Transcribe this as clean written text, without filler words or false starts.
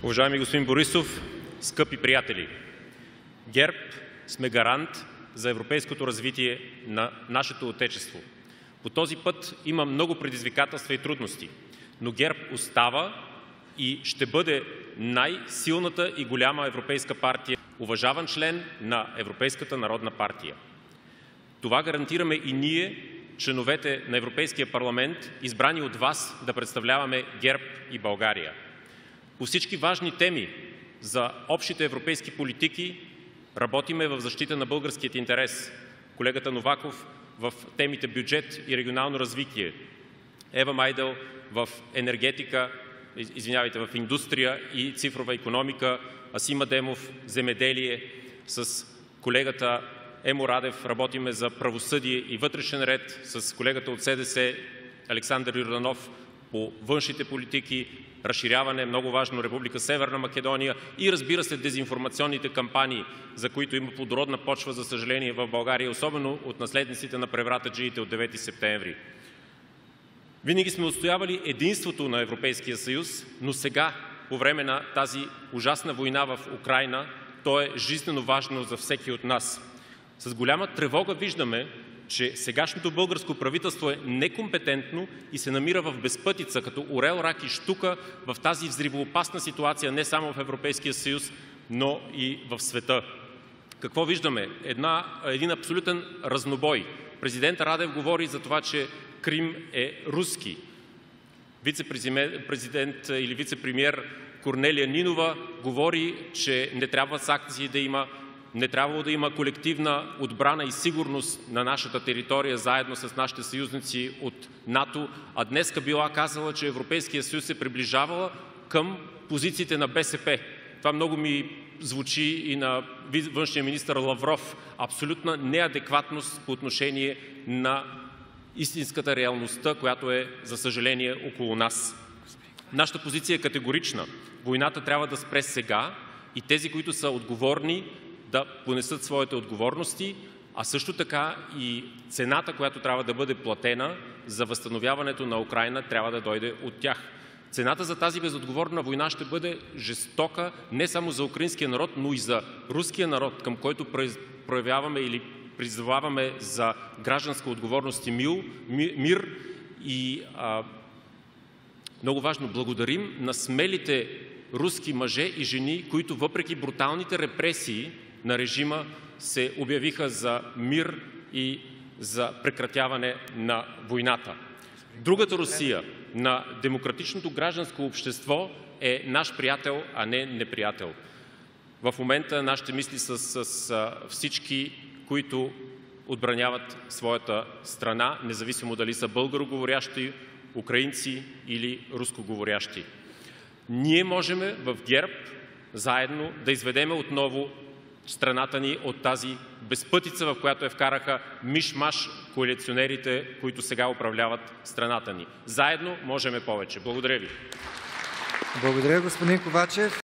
Уважаеми господин Борисов, скъпи приятели! ГЕРБ сме гарант за европейското развитие на нашето отечество. По този път има много предизвикателства и трудности, но ГЕРБ остава и ще бъде най-силната и голяма европейска партия, уважаван член на Европейската народна партия. Това гарантираме и ние, членовете на Европейския парламент, избрани от вас да представляваме ГЕРБ и България. По всички важни теми за общите европейски политики работиме в защита на българският интерес. Колегата Новаков в темите бюджет и регионално развитие, Ева Майдел в енергетика, в индустрия и цифрова икономика, Асим Адемов земеделие, с колегата Емо Радев работиме за правосъдие и вътрешен ред, с колегата от СДС Александър Йорданов по външните политики, разширяване, много важно, Република Северна Македония и, разбира се, дезинформационните кампании, за които има плодородна почва, за съжаление, в България, особено от наследниците на превратаджиите от 9 септември. Винаги сме отстоявали единството на Европейския съюз, но сега, по време на тази ужасна война в Украйна, то е жизнено важно за всеки от нас. С голяма тревога виждаме, че сегашното българско правителство е некомпетентно и се намира в безпътица, като орел, рак и щука в тази взривоопасна ситуация не само в Европейския съюз, но и в света. Какво виждаме? Един абсолютен разнобой. Президент Радев говори за това, че Крим е руски. Вице-президент или вице-премиер Корнелия Нинова говори, че не трябва санкции да има, не трябвало да има колективна отбрана и сигурност на нашата територия заедно с нашите съюзници от НАТО, а днеска била казала, че Европейския съюз се приближавала към позициите на БСП. Това много ми звучи и на външния министър Лавров. Абсолютна неадекватност по отношение на истинската реалността, която е, за съжаление, около нас. Нашата позиция е категорична. Войната трябва да спре сега и тези, които са отговорни, да понесат своите отговорности, а също така и цената, която трябва да бъде платена за възстановяването на Украйна, трябва да дойде от тях. Цената за тази безотговорна война ще бъде жестока не само за украинския народ, но и за руския народ, към който проявяваме или призоваваме за гражданска отговорност и мир. И много важно, благодарим на смелите руски мъже и жени, които въпреки бруталните репресии на режима се обявиха за мир и за прекратяване на войната. Другата Русия на демократичното гражданско общество е наш приятел, а не неприятел. В момента нашите мисли са с всички, които отбраняват своята страна, независимо дали са българоговорящи, украинци или рускоговорящи. Ние можем в ГЕРБ заедно да изведем отново страната ни от тази безпътица, в която вкараха миш-маш коалиционерите, които сега управляват страната ни. Заедно можем повече. Благодаря ви. Благодаря, господин Ковачев.